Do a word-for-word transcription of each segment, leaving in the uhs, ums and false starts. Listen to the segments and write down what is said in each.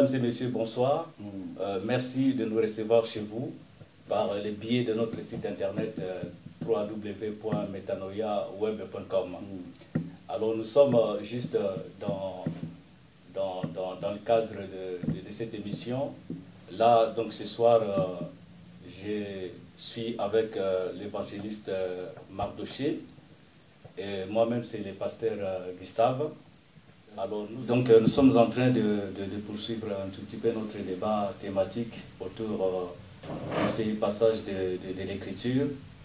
Mesdames et messieurs, bonsoir. Mm. Euh, merci de nous recevoir chez vous par le biais de notre site internet euh, w w w point metanoia web point com. Mm. Alors nous sommes euh, juste euh, dans, dans, dans, dans le cadre de, de, de cette émission. Là, donc ce soir, euh, je suis avec euh, l'évangéliste euh, Marc Daucher et moi-même c'est le pasteur euh, Gustave. Alors, nous, donc, nous sommes en train de, de, de poursuivre un tout petit peu notre débat thématique autour euh, de ces passages de, de, de l'Écriture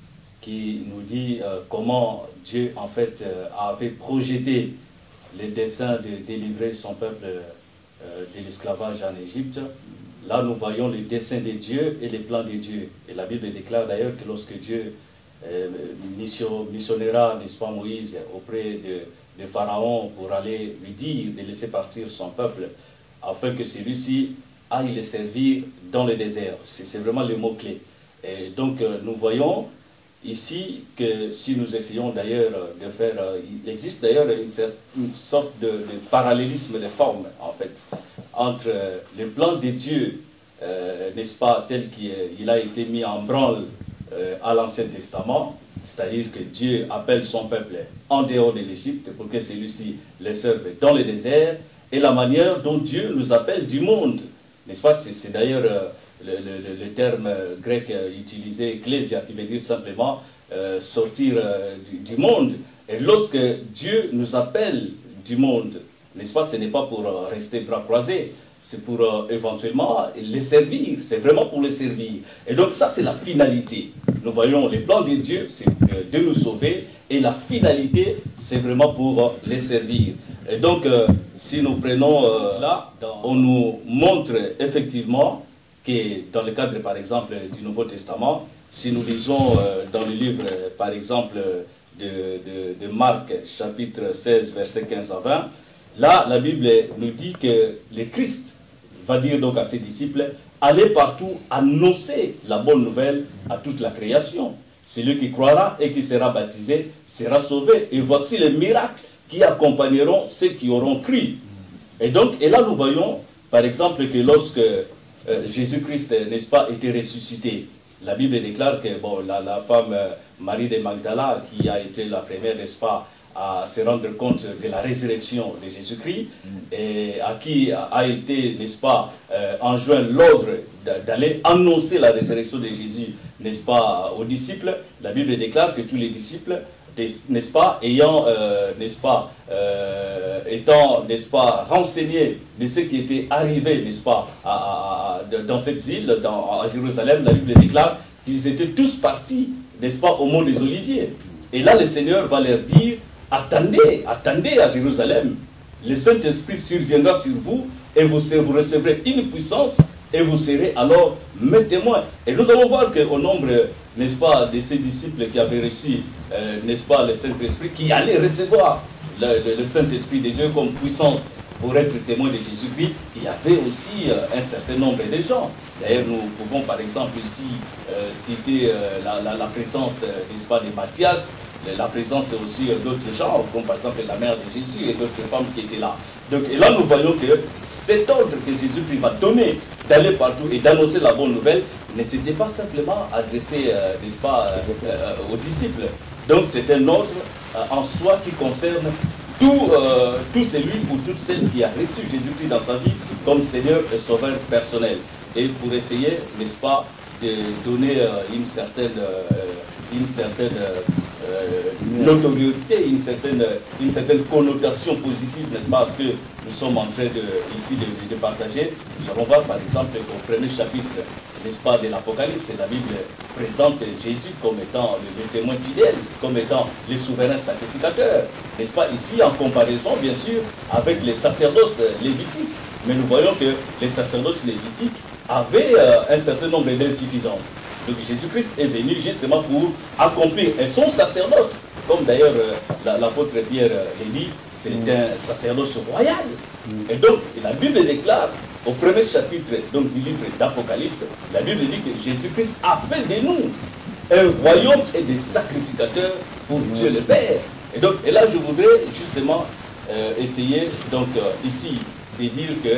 qui nous dit euh, comment Dieu, en fait, euh, avait projeté le dessein de délivrer son peuple euh, de l'esclavage en Égypte. Là, nous voyons le dessein de Dieu et les plans de Dieu. Et la Bible déclare d'ailleurs que lorsque Dieu euh, mission, missionnera, n'est-ce pas, Moïse auprès de de Pharaon pour aller lui dire de laisser partir son peuple afin que celui-ci aille le servir dans le désert. C'est vraiment le mot-clé. Et donc nous voyons ici que si nous essayons d'ailleurs de faire, il existe d'ailleurs une, une sorte de, de parallélisme de forme en fait entre le plan de Dieu, euh, n'est-ce pas, tel qu'il a été mis en branle euh, à l'Ancien Testament, c'est-à-dire que Dieu appelle son peuple en dehors de l'Égypte pour que celui-ci les serve dans le désert, et la manière dont Dieu nous appelle du monde. N'est-ce pas? C'est d'ailleurs euh, le, le, le terme grec utilisé, ecclésia, qui veut dire simplement euh, sortir euh, du, du monde. Et lorsque Dieu nous appelle du monde, n'est-ce pas? Ce n'est pas pour euh, rester bras croisés, c'est pour euh, éventuellement les servir, c'est vraiment pour les servir. Et donc ça, c'est la finalité. Nous voyons les plans de Dieu, c'est euh, de nous sauver, et la finalité, c'est vraiment pour euh, les servir. Et donc, euh, si nous prenons euh, là, on nous montre effectivement que dans le cadre, par exemple, du Nouveau Testament, si nous lisons euh, dans le livre, par exemple, de, de, de Marc, chapitre seize, versets quinze à vingt, là, la Bible nous dit que le Christ va dire donc à ses disciples, allez partout annoncer la bonne nouvelle à toute la création. Celui qui croira et qui sera baptisé sera sauvé. Et voici les miracles qui accompagneront ceux qui auront cru. Et donc, et là nous voyons, par exemple, que lorsque euh, Jésus-Christ, n'est-ce pas, était ressuscité, la Bible déclare que bon, la, la femme euh, Marie de Magdala, qui a été la première, n'est-ce pas, à se rendre compte de la résurrection de Jésus-Christ, et à qui a été, n'est-ce pas, euh, enjoint l'ordre d'aller annoncer la résurrection de Jésus, n'est-ce pas, aux disciples. La Bible déclare que tous les disciples, n'est-ce pas, ayant, euh, n'est-ce pas, euh, étant, n'est-ce pas, renseignés de ce qui était arrivé, n'est-ce pas, à, à, dans cette ville, dans, à Jérusalem, la Bible déclare qu'ils étaient tous partis, n'est-ce pas, au mont des Oliviers. Et là, le Seigneur va leur dire, attendez, attendez à Jérusalem, le Saint-Esprit surviendra sur vous et vous, vous recevrez une puissance et vous serez alors mes témoins. Et nous allons voir qu'au nombre, n'est-ce pas, de ces disciples qui avaient reçu, euh, n'est-ce pas, le Saint-Esprit, qui allaient recevoir le, le, le Saint-Esprit de Dieu comme puissance pour être témoins de Jésus-Christ, il y avait aussi euh, un certain nombre de gens. D'ailleurs, nous pouvons par exemple ici euh, citer euh, la, la, la présence, euh, n'est-ce pas, de Matthias, la présence aussi d'autres gens, comme par exemple la mère de Jésus et d'autres femmes qui étaient là. Donc, et là, nous voyons que cet ordre que Jésus-Christ va donner d'aller partout et d'annoncer la bonne nouvelle ne s'était pas simplement adressé, euh, n'est-ce pas, euh, euh, aux disciples. Donc, c'est un ordre euh, en soi qui concerne tout, euh, tout celui ou toute celle qui a reçu Jésus-Christ dans sa vie comme Seigneur et Sauveur personnel. Et pour essayer, n'est-ce pas, de donner euh, une certaine, euh, une certaine euh, notoriété, une certaine, une certaine connotation positive, n'est-ce pas, à ce que nous sommes en train de, ici de, de partager. Nous allons voir par exemple qu'au premier chapitre, n'est-ce pas, de l'Apocalypse, la Bible présente Jésus comme étant le, le témoin fidèle, comme étant le souverain sacrificateur, n'est-ce pas, ici en comparaison bien sûr avec les sacerdoces lévitiques. Mais nous voyons que les sacerdoces lévitiques avaient euh, un certain nombre d'insuffisances. Donc Jésus-Christ est venu justement pour accomplir, et son sacerdoce, comme d'ailleurs euh, l'apôtre Pierre euh, l'a dit, c'est mm. un sacerdoce royal. Mm. Et donc la Bible déclare, au premier chapitre donc, du livre d'Apocalypse, la Bible dit que Jésus-Christ a fait de nous un royaume et des sacrificateurs pour mm. Dieu le Père. Et donc, et là je voudrais justement euh, essayer donc euh, ici de dire que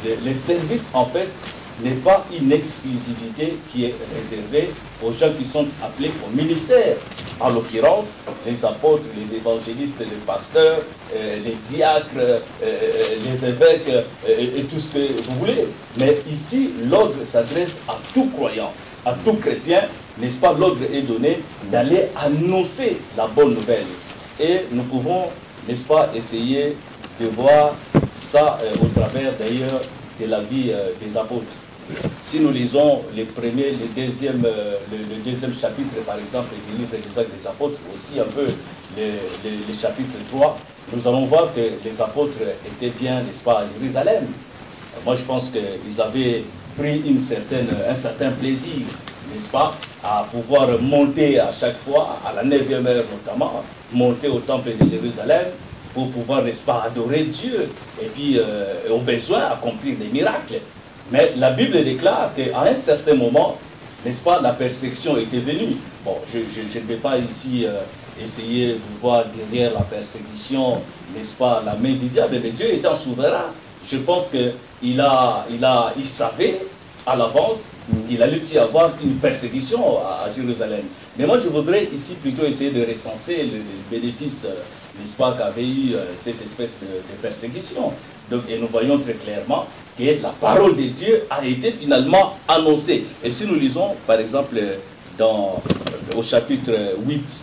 le service, en fait, n'est pas une exclusivité qui est réservée aux gens qui sont appelés au ministère. En l'occurrence, les apôtres, les évangélistes, les pasteurs, euh, les diacres, euh, les évêques, euh, et tout ce que vous voulez. Mais ici, l'ordre s'adresse à tout croyant, à tout chrétien, n'est-ce pas? L'ordre est donné d'aller annoncer la bonne nouvelle. Et nous pouvons, n'est-ce pas, essayer de voir ça euh, au travers d'ailleurs de la vie euh, des apôtres. Si nous lisons les premiers, le deuxième, euh, le, le deuxième chapitre, par exemple, du livre des Actes des Apôtres, aussi un peu le, le, le chapitre trois, nous allons voir que les apôtres étaient bien, n'est-ce pas, à Jérusalem. Moi, je pense qu'ils avaient pris une certaine, un certain plaisir, n'est-ce pas, à pouvoir monter à chaque fois, à la neuvième heure notamment, monter au temple de Jérusalem, pour pouvoir, n'est-ce pas, adorer Dieu, et puis, euh, au besoin, accomplir des miracles. Mais la Bible déclare qu'à un certain moment, n'est-ce pas, la persécution était venue. Bon, je, je, je ne vais pas ici euh, essayer de voir derrière la persécution, n'est-ce pas, la main du diable, mais Dieu étant souverain, je pense qu'il a, il a, il savait à l'avance qu'il allait y avoir une persécution à, à Jérusalem. Mais moi, je voudrais ici plutôt essayer de recenser le, le bénéfice, euh, n'est-ce pas, qu'avait eu euh, cette espèce de, de persécution. Donc, et nous voyons très clairement que la parole de Dieu a été finalement annoncée. Et si nous lisons, par exemple, dans, au chapitre huit,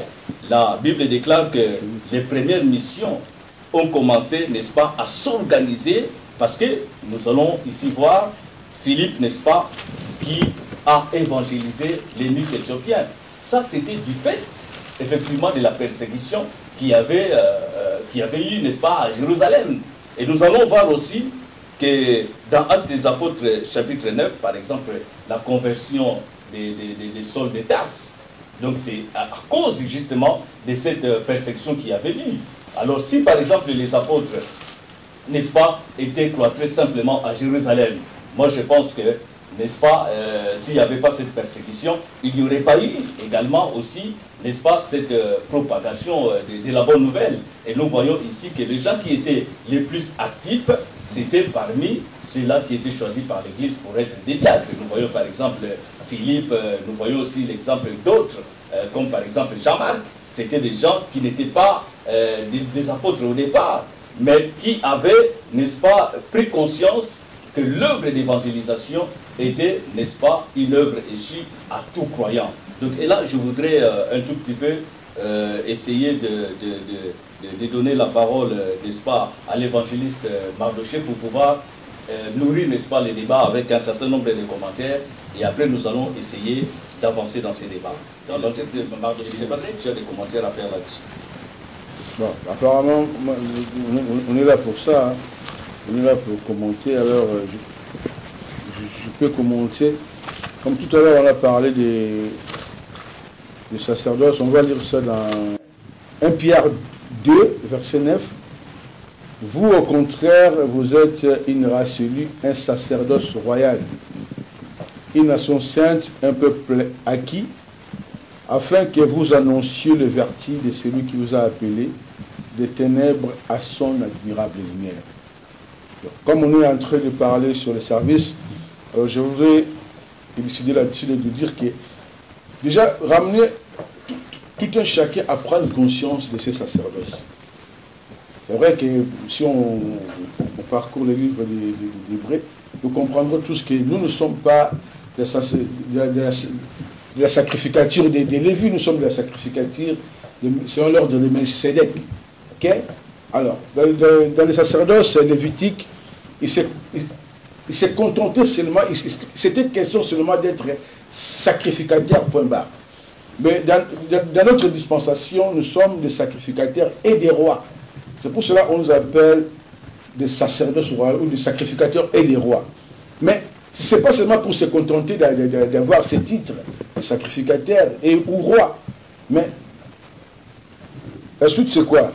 la Bible déclare que les premières missions ont commencé, n'est-ce pas, à s'organiser, parce que nous allons ici voir Philippe, n'est-ce pas, qui a évangélisé l'émir éthiopien. Ça, c'était du fait, effectivement, de la persécution qui avait, euh, qui avait eu, n'est-ce pas, à Jérusalem. Et nous allons voir aussi que dans Actes des Apôtres, chapitre neuf, par exemple, la conversion des, des, des Sauls de Tarse. Donc c'est à, à cause justement de cette persécution qui a venu. Alors si par exemple les apôtres, n'est-ce pas, étaient cloîtrés simplement à Jérusalem, moi je pense que, n'est-ce pas, euh, s'il n'y avait pas cette persécution, il n'y aurait pas eu également aussi, n'est-ce pas, cette euh, propagation euh, de, de la bonne nouvelle. Et nous voyons ici que les gens qui étaient les plus actifs, c'était parmi ceux-là qui étaient choisis par l'Église pour être des diacres. Nous voyons par exemple Philippe, euh, nous voyons aussi l'exemple d'autres, euh, comme par exemple Jean-Marc. C'était des gens qui n'étaient pas euh, des, des apôtres au départ, mais qui avaient, n'est-ce pas, pris conscience que l'œuvre d'évangélisation était, n'est-ce pas, une œuvre échue à tout croyant. Donc, et là, je voudrais euh, un tout petit peu euh, essayer de, de, de, de donner la parole, euh, n'est-ce pas, à l'évangéliste euh, Mardoché pour pouvoir euh, nourrir, n'est-ce pas, les débats avec un certain nombre de commentaires. Et après, nous allons essayer d'avancer dans ces débats. Donc, donc Mardoché, je ne sais pas si tu as des commentaires à faire là-dessus. Bon, apparemment, on est là pour ça. Hein. On est là pour commenter. Alors, je, je, je peux commenter. Comme tout à l'heure, on a parlé des, des sacerdoces. On va lire ça dans un Pierre deux, verset neuf. Vous, au contraire, vous êtes une race élue, un sacerdoce royal, une nation sainte, un peuple acquis, afin que vous annonciez le vertu de celui qui vous a appelé des ténèbres à son admirable lumière. Comme on est en train de parler sur le service, alors je voudrais décider là-dessus de dire que déjà ramener tout, tout un chacun à prendre conscience de ses sacerdoces. C'est vrai que si on, on parcourt le livre des de, de, de nous comprendrons tous que nous ne sommes pas de, de, de, la, de la sacrificature des, des Lévites, nous sommes de la sacrificature selon l'ordre de Melchisédek. Okay? Alors, dans, dans, dans les sacerdoces lévitiques, il s'est il, il contenté seulement, c'était question seulement d'être sacrificateur, point barre. Mais dans, dans notre dispensation, nous sommes des sacrificateurs et des rois. C'est pour cela qu'on nous appelle des sacerdoces royaux ou des sacrificateurs et des rois. Mais ce n'est pas seulement pour se contenter d'avoir ces titres de sacrificateur et ou roi. Mais la suite, c'est quoi?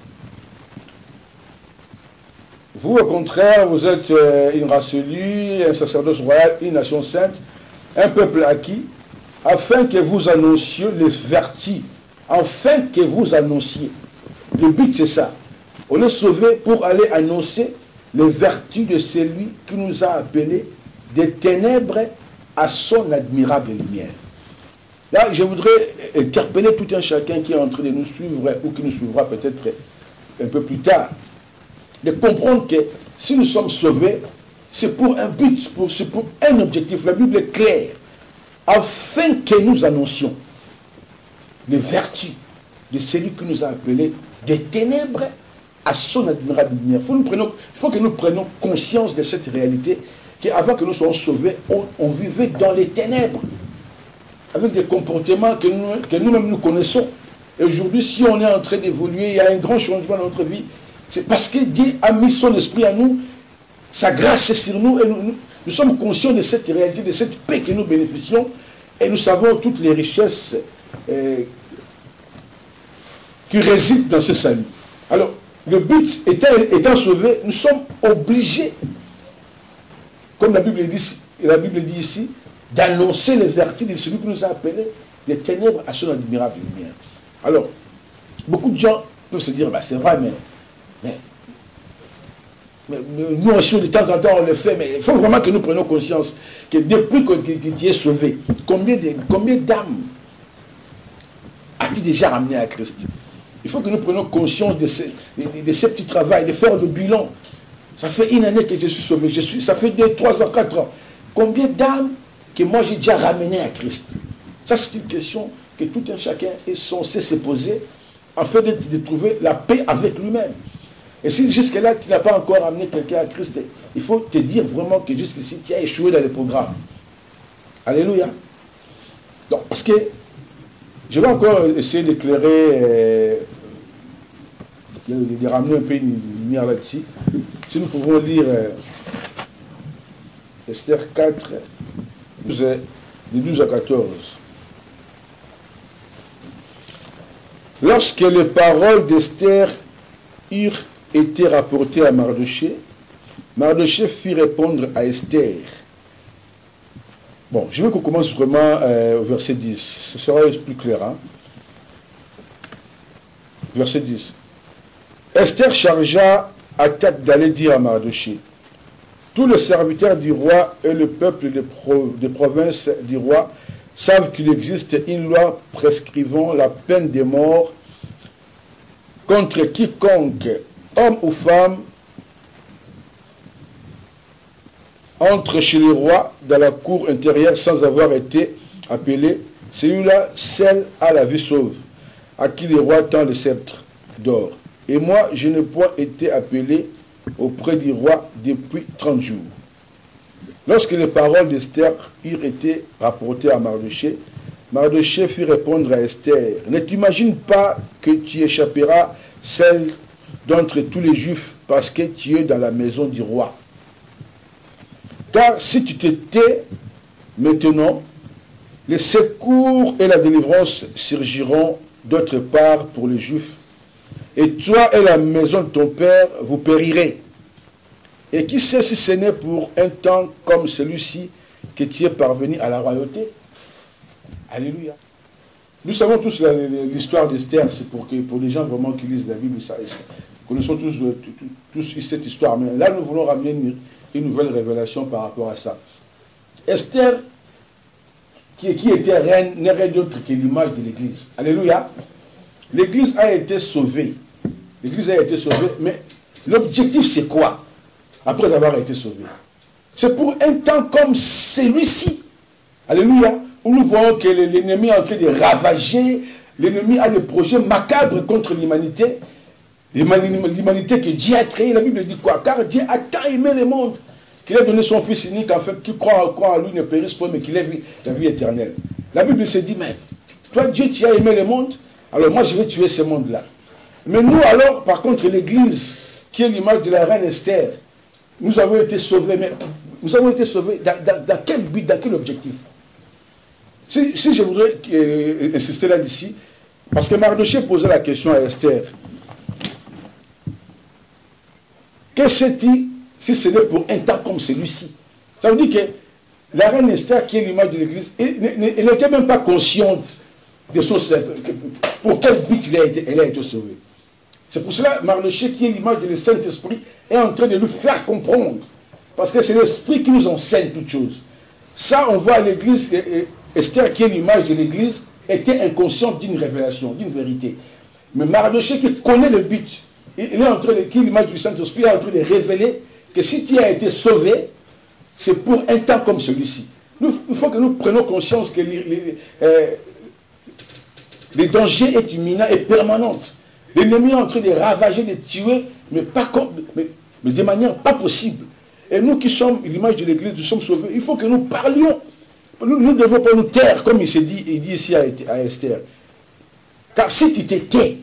Vous, au contraire, vous êtes une race élue, un sacerdoce royal, une nation sainte, un peuple acquis, afin que vous annonciez les vertus, afin que vous annonciez. Le but, c'est ça. On est sauvé pour aller annoncer les vertus de celui qui nous a appelés des ténèbres à son admirable lumière. Là, je voudrais interpeller tout un chacun qui est en train de nous suivre ou qui nous suivra peut-être un peu plus tard, de comprendre que si nous sommes sauvés, c'est pour un but, c'est pour un objectif. La Bible est claire, afin que nous annoncions les vertus de celui qui nous a appelés des ténèbres à son admirable lumière. Il faut, nous prenions, il faut que nous prenions conscience de cette réalité, qu'avant que nous soyons sauvés, on, on vivait dans les ténèbres, avec des comportements que nous, que nous-mêmes nous connaissons. Et aujourd'hui, si on est en train d'évoluer, il y a un grand changement dans notre vie, c'est parce que Dieu a mis son esprit à nous, sa grâce est sur nous, et nous, nous, nous sommes conscients de cette réalité, de cette paix que nous bénéficions, et nous savons toutes les richesses euh, qui résident dans ce salut. Alors, le but étant, étant sauvé, nous sommes obligés, comme la Bible dit, la Bible dit ici, d'annoncer les vertus de celui qui nous a appelés des ténèbres à son admirable lumière. Alors, beaucoup de gens peuvent se dire, bah, c'est vrai, mais, mais, mais, mais nous aussi, de temps en temps, on le fait, mais il faut vraiment que nous prenions conscience que depuis que tu es sauvé, combien de, combien d'âmes as-tu déjà ramené à Christ? Il faut que nous prenions conscience de ces, de, de ces petits travaux, de faire le bilan. Ça fait une année que je suis sauvé, je suis, ça fait deux, trois ans, quatre ans. Combien d'âmes que moi j'ai déjà ramené à Christ? Ça, c'est une question que tout un chacun est censé se poser afin de, de trouver la paix avec lui-même. Et si jusque-là tu n'as pas encore ramené quelqu'un à Christ, il faut te dire vraiment que jusqu'ici tu as échoué dans le programme. Alléluia. Donc, parce que je vais encore essayer d'éclairer, euh, de, de ramener un peu une lumière là-dessus. Si nous pouvons lire euh, Esther quatre, de douze à quatorze. Lorsque les paroles d'Esther eurent été rapportées à Mardochée, Mardochée fit répondre à Esther. Bon, je veux qu'on commence vraiment euh, au verset dix. Ce sera plus clair. Hein? Verset dix. Esther chargea Hatach d'aller dire à Mardochée: tous les serviteurs du roi et le peuple des, pro des provinces du roi savent qu'il existe une loi prescrivant la peine de mort contre quiconque, homme ou femme, entre chez les rois dans la cour intérieure sans avoir été appelé. Celui-là seul a la vie sauve, à qui les rois tendent le sceptre d'or. Et moi, je n'ai point été appelé auprès du roi depuis trente jours. Lorsque les paroles d'Esther eurent été rapportées à Mardochée, Mardochée fit répondre à Esther: ne t'imagine pas que tu échapperas celle d'entre tous les Juifs parce que tu es dans la maison du roi. Car si tu te tais maintenant, les secours et la délivrance surgiront d'autre part pour les Juifs, et toi et la maison de ton père, vous périrez. Et qui sait si ce n'est pour un temps comme celui-ci que tu es parvenu à la royauté? Alléluia. Nous savons tous l'histoire d'Esther, c'est pour, que, pour les gens vraiment qui lisent la Bible, ça, connaissons tous, tous cette histoire. Mais là, nous voulons ramener une, une nouvelle révélation par rapport à ça. Esther, qui, qui était reine, n'est rien d'autre que l'image de l'Église. Alléluia. L'Église a été sauvée. L'Église a été sauvée, mais l'objectif c'est quoi après avoir été sauvée? C'est pour un temps comme celui-ci. Alléluia. Où nous voyons que l'ennemi est en train de ravager, l'ennemi a des projets macabres contre l'humanité. L'humanité que Dieu a créée, la Bible dit quoi? Car Dieu a tant aimé le monde qu'il a donné son Fils unique, en fait, qui croit, croit en lui ne périsse pas, mais qu'il ait la vie éternelle. La Bible se dit, mais toi Dieu, tu as aimé le monde, alors moi je vais tuer ce monde-là. Mais nous alors, par contre, l'Église, qui est l'image de la reine Esther, nous avons été sauvés, mais nous avons été sauvés dans, dans, dans quel but, dans quel objectif? Si, si je voudrais euh, insister là-dessus, parce que Mardochée posait la question à Esther, qu'est-ce que c'est si ce n'est pour un temps comme celui-ci? Ça veut dire que la reine Esther, qui est l'image de l'Église, elle n'était même pas consciente de son, pour quel but elle a été, elle a été sauvée. C'est pour cela que Mardochée, qui est l'image du Saint-Esprit, est en train de nous faire comprendre. Parce que c'est l'Esprit qui nous enseigne toutes choses. Ça, on voit à l'Église, Esther, qui est l'image de l'Église, était inconsciente d'une révélation, d'une vérité. Mais Mardochée, qui connaît le but, il est en train de, qui est l'image du Saint-Esprit, est en train de révéler que si tu as été sauvé, c'est pour un temps comme celui-ci. Il faut que nous prenions conscience que les, les, euh, les dangers est imminent et permanent. L'ennemi est en train de ravager, de tuer, mais, pas comme, mais, mais de manière pas possible. Et nous qui sommes l'image de l'Église, nous sommes sauvés. Il faut que nous parlions. Nous ne devons pas nous taire, comme il s'est dit, il dit ici à, à Esther. Car si tu te tais,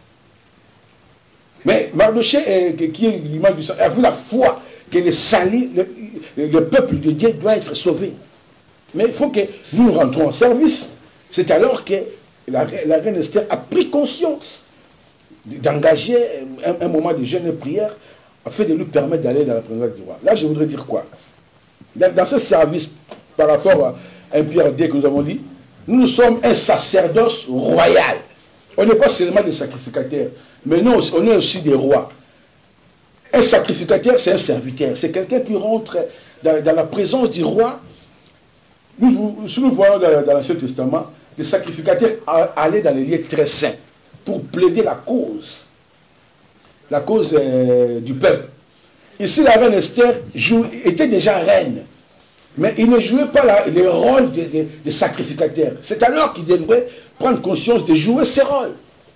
mais Mardochée, qui est l'image du sang, a vu la foi que les salis, le, le peuple de Dieu doit être sauvé. Mais il faut que nous nous rentrons en service. C'est alors que la, la reine Esther a pris conscience d'engager un, un moment de jeûne et prière afin de lui permettre d'aller dans la présence du roi. Là, je voudrais dire quoi? Dans, dans ce service, par rapport à un Pierre D que nous avons dit, nous sommes un sacerdoce royal. On n'est pas seulement des sacrificateurs, mais nous, on est aussi des rois. Un sacrificateur, c'est un serviteur. C'est quelqu'un qui rentre dans, dans la présence du roi. Nous, si nous voyons dans, dans l'Ancien Testament, les sacrificateurs allaient dans les lieux très saints pour plaider la cause, la cause euh, du peuple. Ici, la reine Esther joue, était déjà reine, mais il ne jouait pas la, les rôles des de, de sacrificateurs. C'est alors qu'il devrait prendre conscience de jouer ses rôles.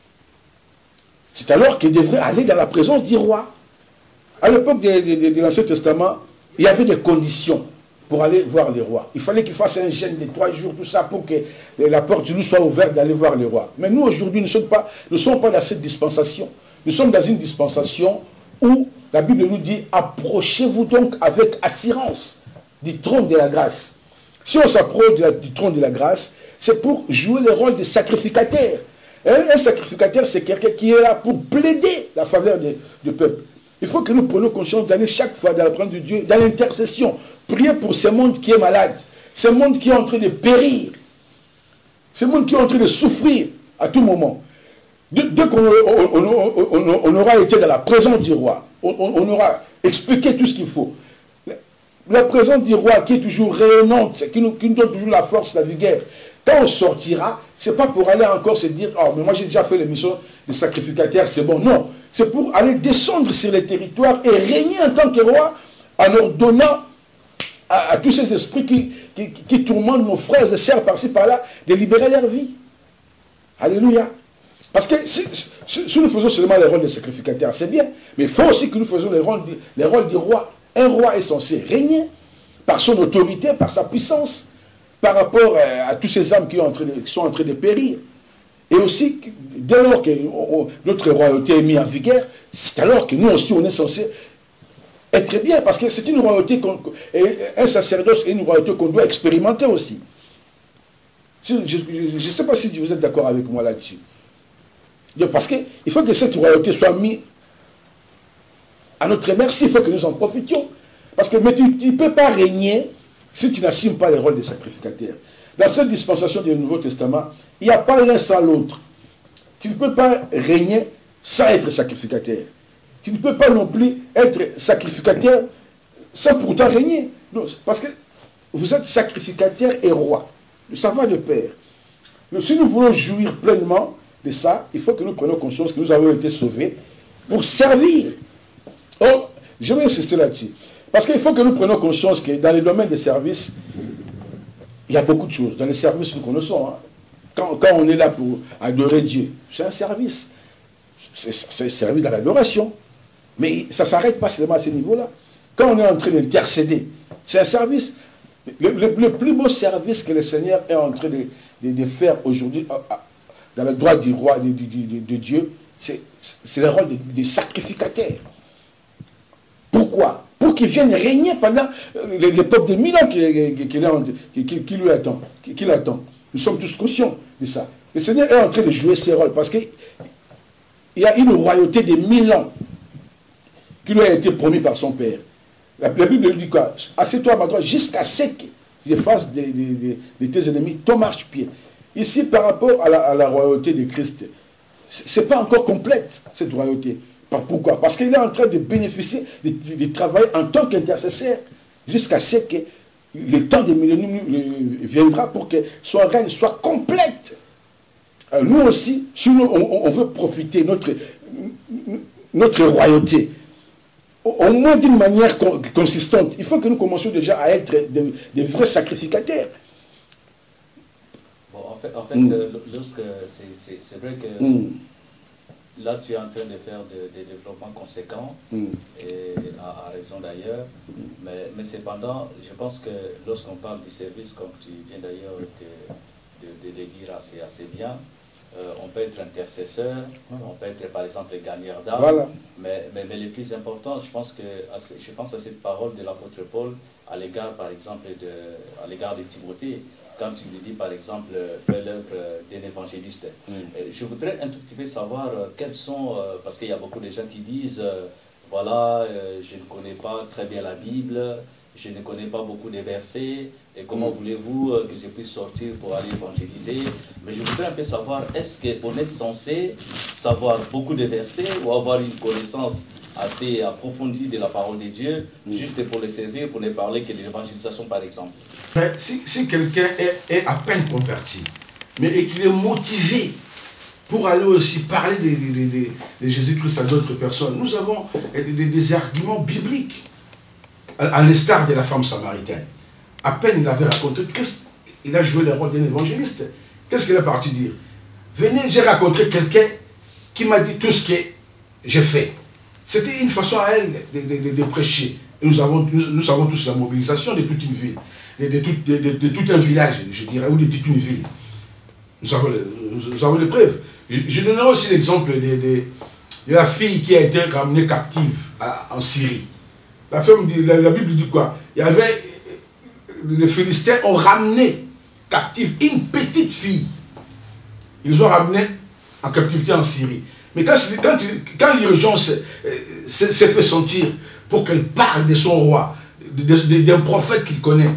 C'est alors qu'il devrait aller dans la présence du roi. À l'époque de, de, de, de l'Ancien Testament, il y avait des conditions pour aller voir les rois. Il fallait qu'il fasse un jeûne de trois jours, tout ça, pour que la porte de nous soit ouverte d'aller voir les rois. Mais nous, aujourd'hui, nous ne sommes pas, nous sommes pas dans cette dispensation. Nous sommes dans une dispensation où la Bible nous dit « Approchez-vous donc avec assurance du trône de la grâce ». Si on s'approche du trône de la grâce, c'est pour jouer le rôle de sacrificateur. Un, un sacrificateur, c'est quelqu'un qui est là pour plaider la faveur de, du peuple. Il faut que nous prenions conscience d'aller chaque fois dans la présence de Dieu, dans l'intercession, prier pour ce monde qui est malade, ce monde qui est en train de périr, ce monde qui est en train de souffrir à tout moment. Dès, dès qu'on on, on, on, on aura été dans la présence du roi, on, on aura expliqué tout ce qu'il faut. La, la présence du roi qui est toujours rayonnante, qui nous, qui nous donne toujours la force, la vigueur. Quand on sortira, ce n'est pas pour aller encore se dire « Oh, mais moi j'ai déjà fait l'émission des sacrificateurs, c'est bon. » Non, c'est pour aller descendre sur les territoires et régner en tant que roi en ordonnant à, à tous ces esprits qui, qui, qui tourmentent nos frères et sœurs par-ci par-là de libérer leur vie. Alléluia. Parce que si, si, si nous faisons seulement les rôles des sacrificateurs, c'est bien. Mais il faut aussi que nous faisions les rôles, du, les rôles du roi. Un roi est censé régner par son autorité, par sa puissance, par rapport à, à tous ces âmes qui, en train de, qui sont en train de périr. Et aussi, dès lors que on, notre royauté est mise en vigueur, c'est alors que nous aussi, on est censé être bien. Parce que c'est une royauté, un sacerdoce et une royauté qu'on doit expérimenter aussi. Je ne sais pas si vous êtes d'accord avec moi là-dessus. Parce qu'il faut que cette royauté soit mise à notre merci, il faut que nous en profitions. Parce que mais tu ne peux pas régner si tu n'assumes pas les rôles des sacrificateurs. Dans cette dispensation du Nouveau Testament, il n'y a pas l'un sans l'autre. Tu ne peux pas régner sans être sacrificateur. Tu ne peux pas non plus être sacrificateur sans pourtant régner. Non, parce que vous êtes sacrificateur et roi. Ça va de pair. Mais si nous voulons jouir pleinement de ça, il faut que nous prenions conscience que nous avons été sauvés pour servir. Oh, je vais insister là-dessus. Parce qu'il faut que nous prenions conscience que dans les domaines des services, il y a beaucoup de choses. Dans les services, nous connaissons. Hein. Quand, quand on est là pour adorer Dieu, c'est un service. C'est servi dans l'adoration. Mais ça ne s'arrête pas seulement à ce niveau-là. Quand on est en train d'intercéder, c'est un service. Le, le, le plus beau service que le Seigneur est en train de, de, de faire aujourd'hui dans le droit du roi de, de, de, de Dieu, c'est le rôle des de sacrificateurs. Pourquoi? Pour qu'il vienne régner pendant l'époque de mille ans qui, qui, qui, qui lui attend, qui, qui l'attend. Nous sommes tous conscients de ça. Le Seigneur est en train de jouer ses rôles parce qu'il y a une royauté de mille ans qui lui a été promis par son Père. La, la Bible lui dit quoi? Assieds-toi à ma droite jusqu'à ce que je fasse de, de, de, de tes ennemis ton marchepied. Ici, par rapport à la, à la royauté de Christ, ce n'est pas encore complète, cette royauté. Pourquoi? Parce qu'il est en train de bénéficier, de, de, de travailler en tant qu'intercesseur, jusqu'à ce que le temps de millénium viendra pour que son règne soit complète. Alors nous aussi, si nous, on, on veut profiter de notre, notre royauté, au moins d'une manière consistante, il faut que nous commencions déjà à être de, de vrais sacrificateurs. Bon, en fait, en fait mm. euh, lorsque c'est vrai que mm. là, tu es en train de faire des de développements conséquents, mm. et à, à raison d'ailleurs, mm. mais, mais cependant, je pense que lorsqu'on parle du service, comme tu viens d'ailleurs de, de, de le dire assez, assez bien, Euh, on peut être intercesseur, voilà. On peut être par exemple gagneur d'âme, voilà. mais, mais, mais le plus important, je pense, que, je pense à cette parole de l'apôtre Paul à l'égard par exemple de, à l'égard de Timothée, quand tu lui dis par exemple fais l'œuvre d'un évangéliste. Mm. Je voudrais un tout petit peu savoir quels sont, parce qu'il y a beaucoup de gens qui disent voilà, je ne connais pas très bien la Bible, je ne connais pas beaucoup de versets, et comment mm. voulez-vous que je puisse sortir pour aller évangéliser? Mais je voudrais un peu savoir, est-ce qu'on est censé savoir beaucoup de versets ou avoir une connaissance assez approfondie de la parole de Dieu, mm. juste pour le servir, pour ne parler que de l'évangélisation par exemple? Si, si quelqu'un est, est à peine converti, mais et qu'il est motivé pour aller aussi parler de, de, de, de Jésus-Christ à d'autres personnes, nous avons des, des arguments bibliques. À l'instar de la femme samaritaine. À peine il avait raconté Christ, il a joué le rôle d'un évangéliste. Qu'est-ce qu'il est parti dire? Venez, j'ai rencontré quelqu'un qui m'a dit tout ce que j'ai fait. C'était une façon à elle de, de, de, de prêcher. Et nous, avons, nous, nous savons tous la mobilisation de toute une ville, de, de, tout, de, de, de tout un village, je dirais, ou de toute une ville. Nous avons, nous avons les preuves. Je, je donnerai aussi l'exemple de, de, de la fille qui a été ramenée captive à, en Syrie. La, femme, la, la Bible dit quoi? Il y avait, les Philistins ont ramené captive une petite fille. Ils ont ramené en captivité en Syrie. Mais quand, quand, quand l'urgence s'est fait sentir pour qu'elle parle de son roi, d'un prophète qu'il connaît,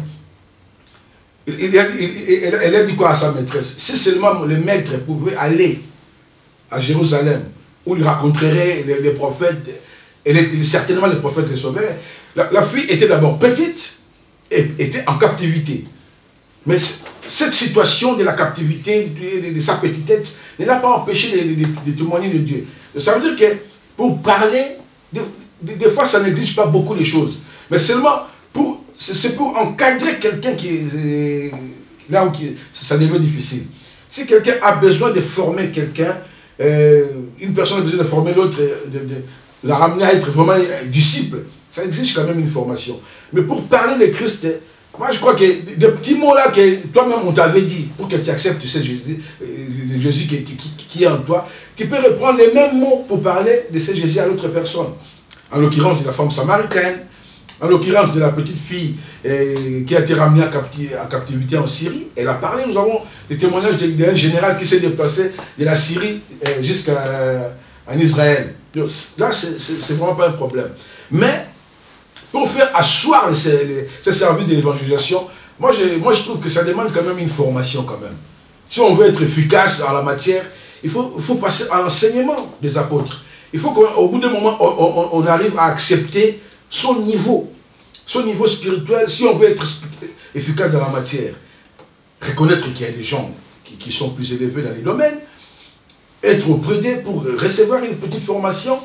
il, il, il, elle, elle a dit quoi à sa maîtresse? Si seulement le maître pouvait aller à Jérusalem, où il rencontrerait les, les prophètes, et certainement les prophètes les sauvaient. La, la fille était d'abord petite et était en captivité. Mais cette situation de la captivité, de, de, de sa petitesse, ne l'a pas empêché de, de, de, de témoigner de Dieu. Ça veut dire que pour parler, des de, de fois ça n'exige pas beaucoup de choses. Mais seulement, pour c'est pour encadrer quelqu'un qui est là où qui, ça devient difficile. Si quelqu'un a besoin de former quelqu'un, euh, une personne a besoin de former l'autre, de, de la ramener à être vraiment disciple, ça exige quand même une formation. Mais pour parler de Christ, moi je crois que des petits mots là que toi-même on t'avait dit, pour que tu acceptes tu sais, Jésus, le Jésus qui, qui, qui est en toi, tu peux reprendre les mêmes mots pour parler de ce Jésus à l'autre personne. En l'occurrence de la femme samaritaine, en l'occurrence de la petite fille eh, qui a été ramenée en, capti en captivité en Syrie. Elle a parlé, nous avons des témoignages d'un général qui s'est déplacé de la Syrie eh, jusqu'en euh, Israël. Là, c'est vraiment pas un problème. Mais, pour faire asseoir ce service de l'évangélisation, moi je, moi je trouve que ça demande quand même une formation quand même. Si on veut être efficace en la matière, il faut, il faut passer à l'enseignement des apôtres. Il faut qu'au bout d'un moment, on, on, on arrive à accepter son niveau, son niveau spirituel, si on veut être efficace dans la matière. Reconnaître qu'il y a des gens qui, qui sont plus élevés dans les domaines, être auprès d'eux pour recevoir une petite formation.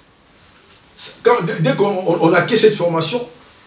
Quand, dès qu'on acquiert cette formation,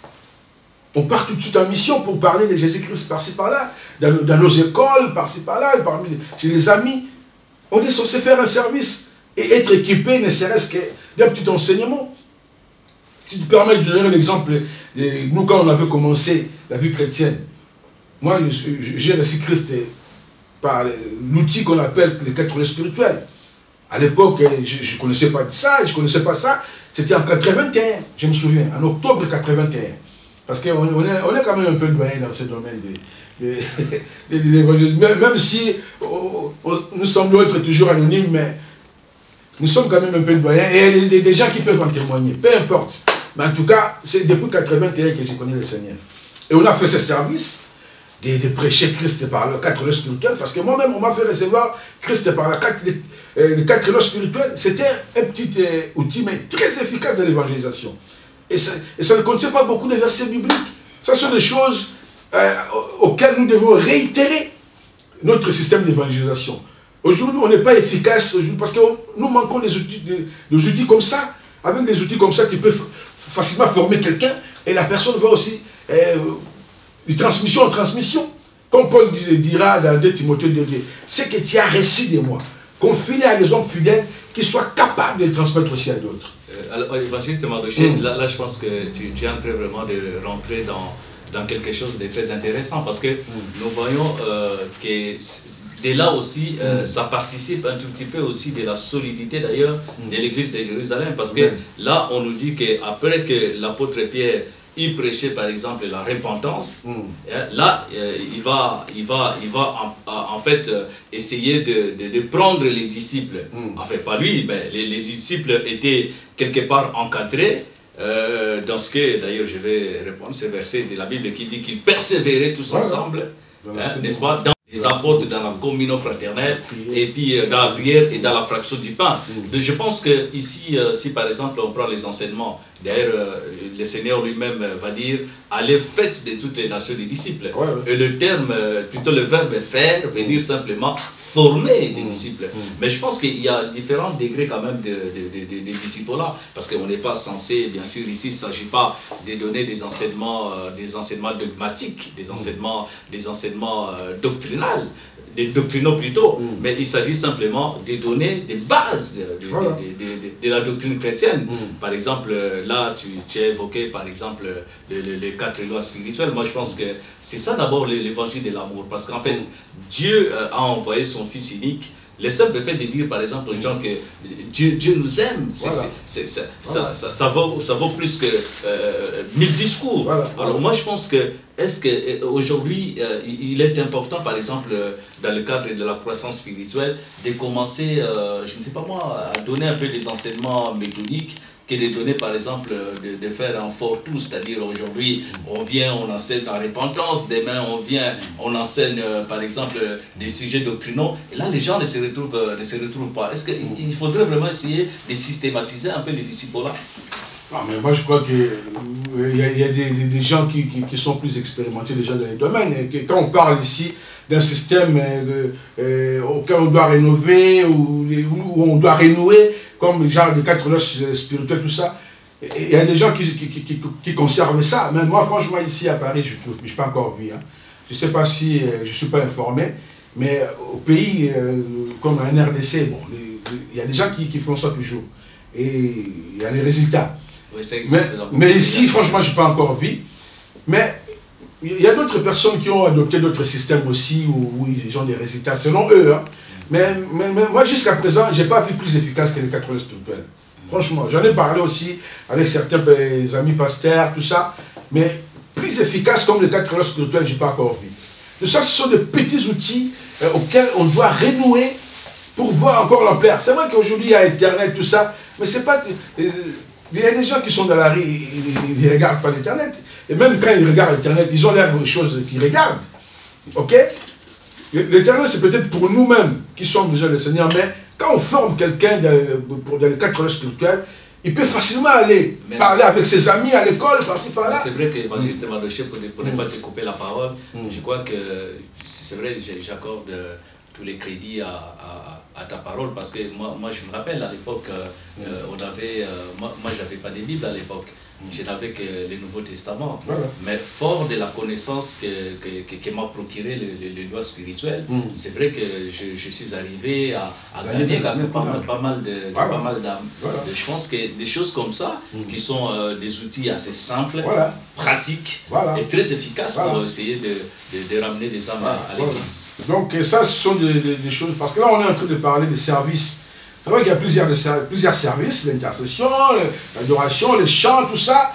on part tout de suite en mission pour parler de Jésus-Christ par-ci par-là, dans, dans nos écoles, par-ci par-là, parmi chez les amis. On est censé faire un service et être équipé, ne serait-ce que d'un petit enseignement. Si tu permets de donner l'exemple, nous quand on avait commencé la vie chrétienne, moi j'ai reçu Christ par l'outil qu'on appelle les quatre spirituels. À l'époque, je ne connaissais pas ça, je ne connaissais pas ça. C'était en quatre-vingt-un, je me souviens, en octobre quatre-vingt-un. Parce qu'on on est, on est quand même un peu doyen dans ce domaine de, de, de, de, de même si on, on, nous semblons être toujours anonymes, mais nous sommes quand même un peu doyens. Et il y a des gens qui peuvent en témoigner, peu importe. Mais en tout cas, c'est depuis quatre-vingt-un que je connais le Seigneur. Et on a fait ce service. de, de prêcher Christ par le quatre lois spirituelles, parce que moi-même, on m'a fait recevoir Christ par le quatre, euh, les quatre lois spirituelles. C'était un petit euh, outil, mais très efficace dans l'évangélisation. Et ça, et ça ne contient pas beaucoup de versets bibliques. Ça sont des choses euh, auxquelles nous devons réitérer notre système d'évangélisation. Aujourd'hui, on n'est pas efficace parce que nous manquons des outils, des, des outils comme ça, avec des outils comme ça qui peuvent facilement former quelqu'un, et la personne va aussi euh, de transmission en transmission. Comme Paul dira dans deux Timothée deux, ce que tu as reçu de moi, confie-le à des hommes fidèles qui soient capables de le transmettre aussi à d'autres. Euh, alors, évangéliste Mardoché, mm. là, là je pense que tu, tu es en train vraiment de rentrer dans, dans quelque chose de très intéressant, parce que mm. nous voyons euh, que de là aussi, euh, mm. ça participe un tout petit peu aussi de la solidité d'ailleurs mm. de l'église de Jérusalem, parce que mm. là on nous dit qu'après que l'apôtre Pierre il prêchait par exemple la repentance, mm. hein, là euh, il va, il va, il va en, en fait euh, essayer de, de, de prendre les disciples, mm. en fait pas lui, mais les, les disciples étaient quelque part encadrés, euh, dans ce que d'ailleurs je vais répondre ce verset de la Bible qui dit qu'ils persévéraient tous voilà. ensemble, hein, n'est-ce pas, dans les apôtres, dans la communion fraternelle, et puis euh, dans la prière et dans la fraction du pain. Mm. Donc, je pense que ici, euh, si par exemple on prend les enseignements, d'ailleurs euh, le Seigneur lui-même euh, va dire allez faites de toutes les nations des disciples. Ouais, ouais. Et le terme, euh, plutôt le verbe faire, veut dire simplement former les mmh, disciples. Mmh. Mais je pense qu'il y a différents degrés quand même de, de, de, de, de disciples-là, parce qu'on n'est pas censé, bien sûr, ici, il ne s'agit pas de donner des enseignements, euh, des enseignements dogmatiques, des enseignements, des enseignements euh, doctrinaux, des doctrinaux plutôt, mmh. mais il s'agit simplement de donner des bases de, voilà. de, de, de, de la doctrine chrétienne. Mmh. Par exemple, là, tu, tu as évoqué, par exemple, les, les, les quatre lois spirituelles. Moi, je pense que c'est ça d'abord l'évangile de l'amour, parce qu'en fait, Dieu euh, a envoyé son Fils unique. Le simple fait de dire par exemple aux gens que Dieu, Dieu nous aime, voilà. c'est, c'est, c'est, voilà. ça, ça, ça, vaut, ça vaut plus que euh, mille discours. Voilà. Alors moi je pense que est-ce que aujourd'hui euh, il est important par exemple dans le cadre de la croissance spirituelle de commencer, euh, je ne sais pas moi, à donner un peu des enseignements méthodiques, que de donner par exemple, de, de faire un fort tout, c'est-à-dire aujourd'hui on vient, on enseigne la repentance, demain on vient, on enseigne euh, par exemple des sujets doctrinaux, et là les gens ne se retrouvent, euh, ne se retrouvent pas. Est-ce qu'il faudrait vraiment essayer de systématiser un peu les disciples-là? Non, mais moi je crois qu'il euh, y a, y a des, des gens qui, qui, qui sont plus expérimentés déjà dans les domaines, et que quand on parle ici d'un système euh, euh, auquel on doit rénover, ou où on doit renouer, comme le genre de quatre lois spirituelles, tout ça, il y a des gens qui, qui, qui, qui conservent ça. Mais moi, franchement, ici à Paris, je n'ai pas encore vu. Hein. Je ne sais pas si, euh, je ne suis pas informé, mais au pays, euh, comme en R D C, bon, il y a des gens qui, qui font ça toujours. Et il y a les résultats. Oui, mais, mais ici, franchement, je n'ai pas encore vu. Mais il y a d'autres personnes qui ont adopté d'autres systèmes aussi, où, où ils ont des résultats, selon eux. Hein. Mais, mais, mais moi, jusqu'à présent, je n'ai pas vu plus efficace que les quatre lois spirituelles. Franchement, j'en ai parlé aussi avec certains amis pasteurs, tout ça. Mais plus efficace comme les quatre lois spirituelles, je n'ai pas encore vu. Donc ça, ce sont des petits outils euh, auxquels on doit renouer pour voir encore l'ampleur. C'est vrai qu'aujourd'hui, il y a Internet, tout ça, mais c'est pas... Euh, il y a des gens qui sont dans la rue, ils ne regardent pas l'Internet. Et même quand ils regardent l'Internet, ils ont l'air de choses qu'ils regardent. Ok? L'Éternel, c'est peut-être pour nous-mêmes qui sommes besoin du Seigneur, mais quand on forme quelqu'un dans les quatre lois spirituelles, il peut facilement aller mais parler avec ses amis à l'école, par-ci, par-là. C'est vrai que, évangéliste Mardoché, pour, pour ne pas te couper la parole, mm. je crois que, c'est vrai, j'accorde tous les crédits à, à, à ta parole, parce que moi, moi je me rappelle, à l'époque, mm. euh, on avait, euh, moi, moi je n'avais pas de Bible à l'époque. Je n'avais que le Nouveau Testament, voilà. Mais fort de la connaissance que, que, que, que m'a procuré les, les, les lois spirituelles, mm. c'est vrai que je, je suis arrivé à, à gagner quand même pas mal, pas mal de, voilà. pas mal d'âmes. Voilà. Je pense que des choses comme ça, mm. qui sont euh, des outils assez simples, voilà. pratiques voilà. et très efficaces voilà. pour essayer de, de, de ramener des âmes voilà. à l'église. Donc ça, ce sont des, des, des choses, parce que là on est en train de parler des services. C'est vrai qu'il y a plusieurs, plusieurs services, l'intercession, l'adoration, les chants, tout ça,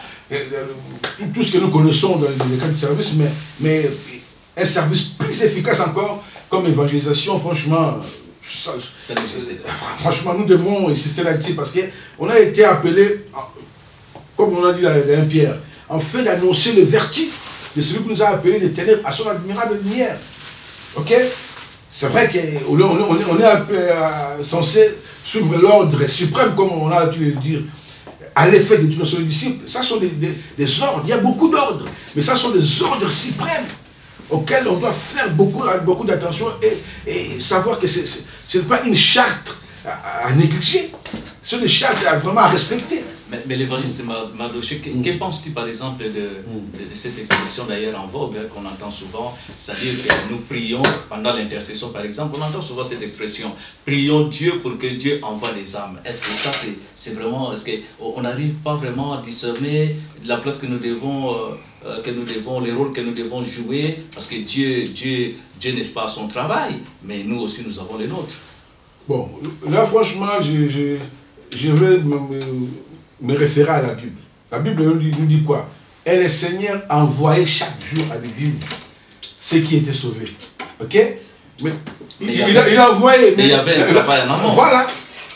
tout, tout ce que nous connaissons dans les cas de service, mais, mais un service plus efficace encore, comme l'évangélisation, franchement, ça, ça franchement, nous devrons insister là-dessus, parce qu'on a été appelé, comme on a dit dans un Pierre, en fait d'annoncer le vertu de celui qui nous a appelés des ténèbres à son admirable lumière. Ok? C'est vrai qu'on est, on est, on est un peu euh, censé suivre l'ordre suprême, comme on a pu le dire, à l'effet de tous nos disciples. Ça sont des, des, des ordres, il y a beaucoup d'ordres, mais ça sont des ordres suprêmes auxquels on doit faire beaucoup, beaucoup d'attention et, et savoir que ce n'est pas une charte à, à négliger, c'est une charte à vraiment à respecter. Mais, mais l'évangéliste Mardoché, que, mm. que penses-tu par exemple de, de, de cette expression d'ailleurs en vogue hein, qu'on entend souvent, c'est-à-dire que nous prions pendant l'intercession par exemple, on entend souvent cette expression, prions Dieu pour que Dieu envoie les âmes. Est-ce que ça c'est vraiment, est-ce qu'on n'arrive pas vraiment à discerner la place que nous devons, euh, que nous devons, les rôles que nous devons jouer, parce que Dieu, Dieu, Dieu n'est-ce pas son travail, mais nous aussi nous avons les nôtres. Bon, là franchement, je, je, je vais me, me, me référer à la Bible. La Bible nous dit, nous dit quoi? Et le Seigneur envoyait chaque jour à l'église ceux qui étaient sauvés. Ok? Mais, mais il, il, avait, a, il a envoyé. Mais il y avait un travail en amont. Voilà.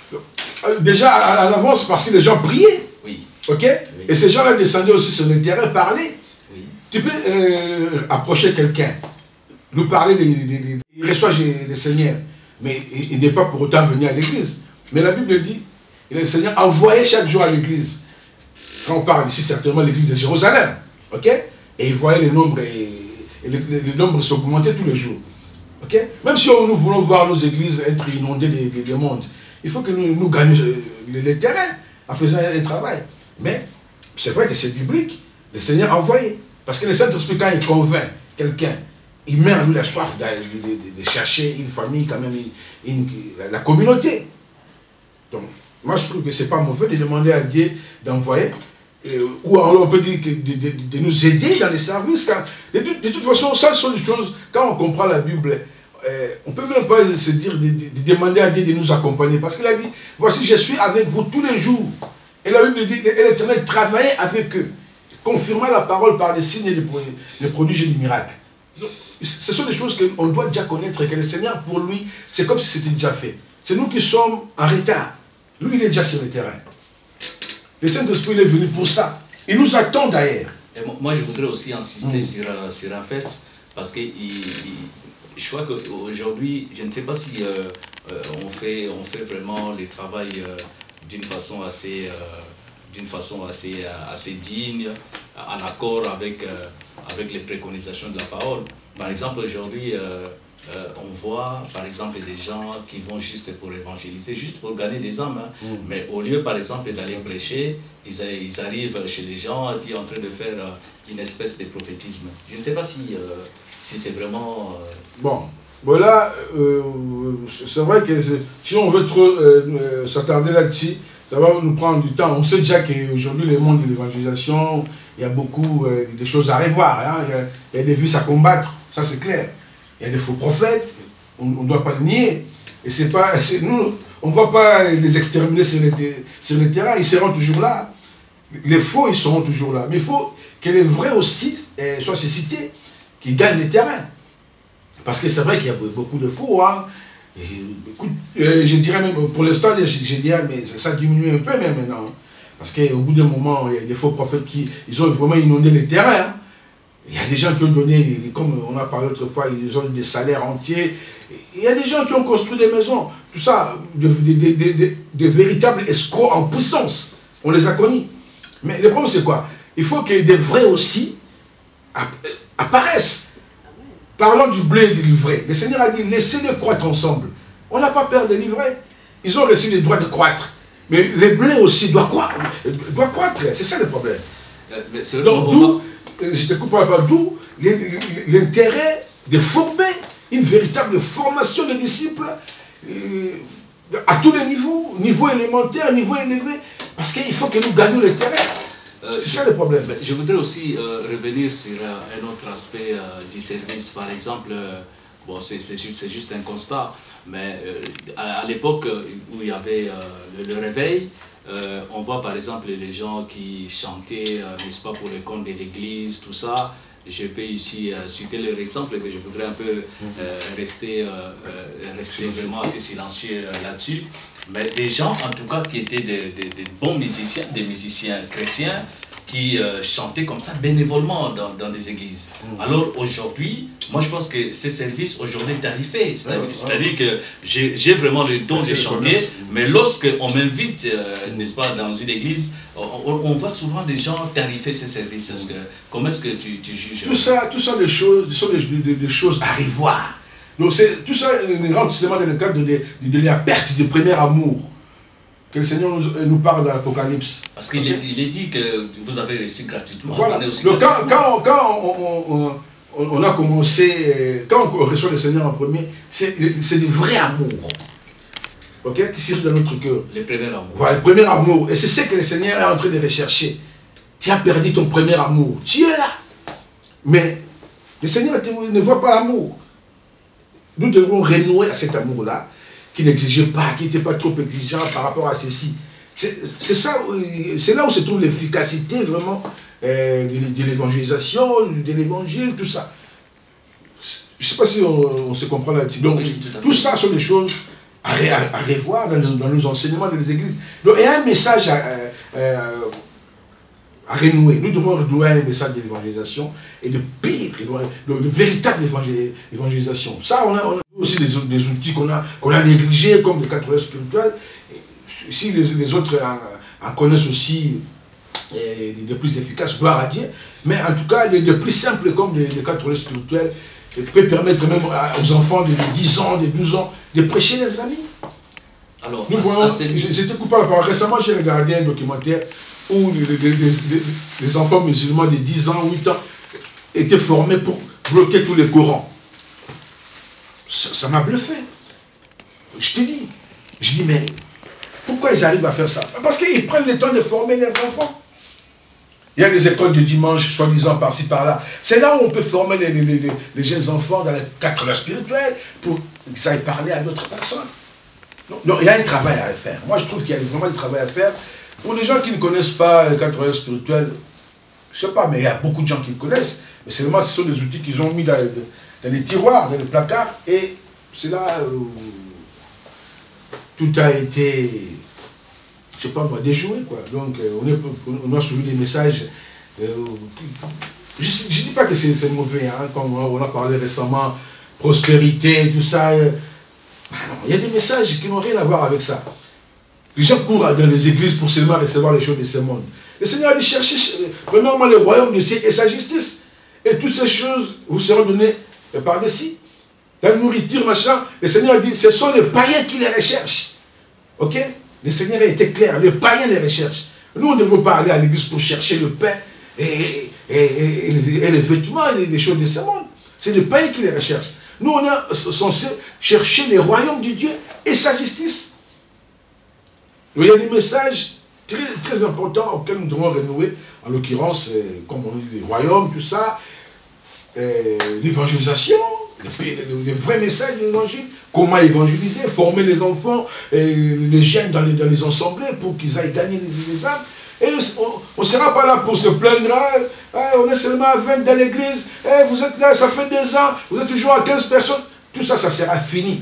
Déjà à, à l'avance parce que les gens priaient. Oui. Ok? Oui. Et ces gens-là descendaient aussi sur le terrain, parlaient. Oui. Tu peux euh, approcher quelqu'un, nous parler, des, des, des, il reçoit le Seigneur. Mais il, il n'est pas pour autant venu à l'église. Mais la Bible dit, le Seigneur envoyait chaque jour à l'église. Quand on parle ici, certainement l'église de Jérusalem. Ok? Et il voyait les nombres, et, et les, les, les nombres s'augmentaient tous les jours. Ok? Même si on, nous voulons voir nos églises être inondées des, des, des mondes, il faut que nous, nous gagnions les, les terrains en faisant un travail. Mais c'est vrai que c'est biblique. Le Seigneur a envoyé. Parce que le Saint-Esprit, quand il convainc quelqu'un, il met en nous la soif de, de, de, de chercher une famille, quand même, une, une, la communauté. Donc, moi je trouve que ce n'est pas mauvais de demander à Dieu d'envoyer, euh, ou alors on peut dire que de, de, de nous aider dans les services. Car, de, de, de toute façon, ça sont des choses, quand on comprend la Bible, euh, on ne peut même pas se dire de, de, de demander à Dieu de nous accompagner. Parce qu'il a dit, voici je suis avec vous tous les jours. Et la Bible dit, et l'Éternel travaillait avec eux, confirmant la parole par des signes et des, des prodiges et des miracles. Ce sont des choses qu'on doit déjà connaître et que le Seigneur, pour lui, c'est comme si c'était déjà fait. C'est nous qui sommes en retard. Lui, il est déjà sur le terrain. Le Saint-Esprit est venu pour ça. Il nous attend d'ailleurs. Moi, je voudrais aussi insister mmh. sur, euh, sur un fait, parce que il, il, je crois qu'aujourd'hui, je ne sais pas si euh, euh, on, fait, on fait vraiment le travail euh, d'une façon assez... Euh, d'une façon assez, assez digne, en accord avec, euh, avec les préconisations de la parole. Par exemple, aujourd'hui, euh, euh, on voit, par exemple, des gens qui vont juste pour évangéliser, juste pour gagner des âmes. Hein. Mm. Mais au lieu, par exemple, d'aller prêcher, ils, ils arrivent chez les gens et puis en train de faire euh, une espèce de prophétisme. Je ne sais pas si, euh, si c'est vraiment... Euh... Bon. Voilà, euh, c'est vrai que si on veut trop euh, s'attarder là-dessus, ça va nous prendre du temps. On sait déjà qu'aujourd'hui, le monde de l'évangélisation, il y a beaucoup euh, de choses à revoir. Hein. Il, y a, il y a des vices à combattre, ça c'est clair. Il y a des faux prophètes, on ne doit pas le nier. Et c'est pas, nous, on ne va pas les exterminer sur le, sur le terrain, ils seront toujours là. Les faux, ils seront toujours là. Mais il faut que les vrais aussi euh, soient suscités, qui gagnent le terrain. Parce que c'est vrai qu'il y a beaucoup de faux. Hein. Et, écoute, euh, je dirais même, pour l'instant, je, je dirais, mais ça diminue un peu même maintenant. Parce qu'au bout d'un moment, il y a des faux prophètes qui ils ont vraiment inondé les terrains. Hein. Il y a des gens qui ont donné, comme on a parlé autrefois, ils ont des salaires entiers. Il y a des gens qui ont construit des maisons. Tout ça, de, de, de, de, de, de véritables escrocs en puissance. On les a connus. Mais le problème, c'est quoi? Il faut que des vrais aussi apparaissent. Parlons du blé et du livret. Le Seigneur a dit, laissez-les croître ensemble. On n'a pas peur des livrets. Ils ont reçu les droits de croître. Mais les blés aussi doivent croître. Doivent croître. C'est ça le problème. Euh, Donc, d'où, je te coupe pas, d'où l'intérêt de former une véritable formation de disciples euh, à tous les niveaux, niveau élémentaire, niveau élevé, parce qu'il faut que nous gagnions le terrain. Euh, c'est ça le problème. Je voudrais aussi euh, revenir sur euh, un autre aspect euh, du service. Par exemple, euh, bon, c'est juste, juste un constat, mais euh, à, à l'époque où il y avait euh, le, le réveil, euh, on voit par exemple les gens qui chantaient, euh, n'est-ce pas, pour le compte de l'église, tout ça. Je peux ici euh, citer leur exemple, mais je voudrais un peu euh, rester, euh, euh, rester vraiment assez silencieux euh, là-dessus. Mais des gens, en tout cas, qui étaient des, des, des bons musiciens, des musiciens chrétiens, qui euh, chantaient comme ça bénévolement dans, dans des églises. Mmh. Alors aujourd'hui, moi je pense que ces services aujourd'hui tarifés, c'est-à-dire que j'ai vraiment le don de chanter, mais lorsqu'on m'invite, euh, n'est-ce pas, dans une église, on, on voit souvent des gens tarifer ces services. Est-ce que, comment est-ce que tu, tu juges? Tout ça, tout ça des choses, sont des, des, des choses à revoir. Donc tout ça rentre justement dans le cadre de, de, de la perte du premier amour que le Seigneur nous, nous parle dans l'Apocalypse. Parce qu'il okay. est, il est dit que vous avez reçu gratuitement. Voilà. Donc quand, quand, quand on, on, on, on a commencé, quand on reçoit le Seigneur en premier, c'est du vrai amour, okay, qui circule dans notre cœur. Le premier amour. Voilà, le premier amour. Et c'est ce que le Seigneur est en train de rechercher. Tu as perdu ton premier amour. Tu es là. Mais le Seigneur ne voit pas l'amour. Nous devons renouer à cet amour-là, qui n'exigeait pas, qui n'était pas trop exigeant par rapport à ceci. C'est ça, c'est là où se trouve l'efficacité vraiment euh, de, de l'évangélisation, de l'évangile, tout ça. Je ne sais pas si on, on se comprend là-dessus. Donc, oui, tout, tout ça sont des choses à, à, à revoir dans, dans nos enseignements dans les églises. Donc, il y a un message à, à, à renouer. Nous devons renouer un message de l'évangélisation et de pire, de, de, de véritable évangélisation. Ça, on a, on a aussi des, des outils qu'on a, qu'on a négligés, comme les quatre heures spirituelles. Si les, les autres en, en connaissent aussi eh, les plus efficaces, gloire à Dieu. Mais en tout cas, les, les plus simples, comme les, les quatre heures spirituelles, peuvent permettre même aux enfants de dix ans, de douze ans, de prêcher les amis. Alors, nous voyons, j'étais coupable par récemment, j'ai regardé un documentaire où les, les, les, les enfants musulmans de dix ans, huit ans étaient formés pour bloquer tous les Corans. Ça m'a bluffé. Je te dis. Je dis, mais pourquoi ils arrivent à faire ça? Parce qu'ils prennent le temps de former leurs enfants. Il y a des écoles de dimanche, soi-disant par-ci, par-là. C'est là où on peut former les, les, les, les jeunes enfants dans les quatre heures spirituelles pour qu'ils aillent parler à d'autres personnes. Donc, donc, il y a un travail à faire. Moi, je trouve qu'il y a vraiment du travail à faire. Pour les gens qui ne connaissent pas les quatre heures spirituelles, je ne sais pas, mais il y a beaucoup de gens qui le connaissent. Mais c'est vraiment, ce sont des outils qu'ils ont mis dans, dans les tiroirs, dans les placards, et c'est là où tout a été, je ne sais pas moi, déjoué, quoi. Donc, on, est, on a suivi des messages. Euh, je ne dis pas que c'est mauvais, hein, comme on a parlé récemment, prospérité, tout ça. Euh, non, il y a des messages qui n'ont rien à voir avec ça. Les gens courent dans les églises pour seulement recevoir les choses de ce monde. Le Seigneur a dit chercher vraiment le royaume de Dieu et sa justice. Et toutes ces choses vous seront données par-dessus. La nourriture, machin. Le Seigneur a dit ce sont les païens qui les recherchent. Ok? Le Seigneur a été clair. Les païens les recherchent. Nous, on ne veut pas aller à l'église pour chercher le pain et, et, et, et, et les vêtements et les choses de ce monde. C'est les païens qui les recherchent. Nous, on est censé chercher le royaume de Dieu et sa justice. Il y a des messages très, très importants auxquels nous devons renouer, en l'occurrence, euh, comme on dit, les royaumes, tout ça, euh, l'évangélisation, les, les vrais messages de l'évangile, comment évangéliser, former les enfants, euh, les jeunes dans les, dans les assemblées pour qu'ils aillent gagner les, les âmes. Et on ne sera pas là pour se plaindre, hein, on est seulement à vingt dans l'église, hein, vous êtes là, ça fait deux ans, vous êtes toujours à quinze personnes, tout ça, ça sera fini.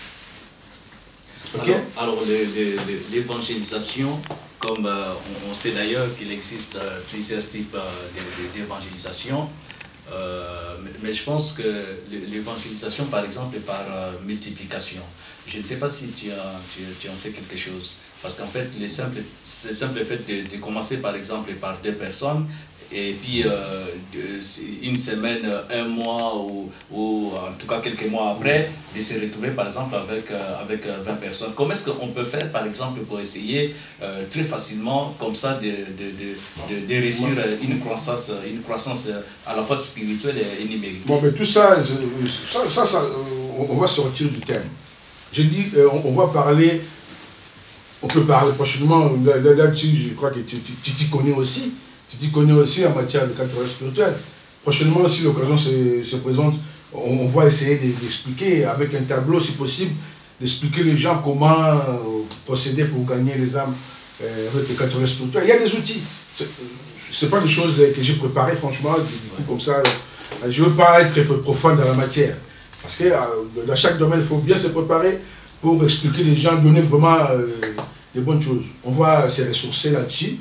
Okay. Alors, alors l'évangélisation, comme euh, on, on sait d'ailleurs qu'il existe euh, plusieurs types euh, d'évangélisation, euh, mais, mais je pense que l'évangélisation, par exemple, est par euh, multiplication. Je ne sais pas si tu, as, tu, tu en sais quelque chose. Parce qu'en fait, le simple, le simple fait de, de commencer, par exemple, par deux personnes, et puis euh, de, une semaine, un mois, ou, ou en tout cas quelques mois après, de se retrouver, par exemple, avec, euh, avec vingt personnes. Comment est-ce qu'on peut faire, par exemple, pour essayer euh, très facilement, comme ça, de, de, de, de, de réussir une croissance, une croissance à la fois spirituelle et numérique? Bon, mais tout ça, ça, ça, ça on va sortir du thème. Je dis, on, on va parler... On peut parler prochainement, là-dessus, je crois que tu t'y connais aussi, tu t'y connais aussi en matière de quatre heures spirituelles. Prochainement, si l'occasion se, se présente, on, on va essayer d'expliquer, avec un tableau si possible, d'expliquer les gens comment euh, procéder pour gagner les âmes euh, avec les quatre heures spirituelles. Il y a des outils. Ce n'est pas des choses que j'ai préparées, franchement, du coup, comme ça. Je ne veux pas être profane dans la matière. Parce que euh, dans chaque domaine, il faut bien se préparer pour expliquer les gens, donner vraiment euh, des bonnes choses. On va se ressourcer là-dessus